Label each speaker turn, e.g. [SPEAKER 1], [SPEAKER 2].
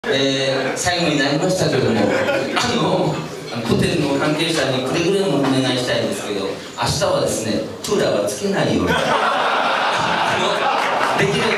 [SPEAKER 1] 最後になりましたけども、ホテルの関係者にくれぐれもお願いしたいんですけど、明日はですね、クーラーはつけないようにできれば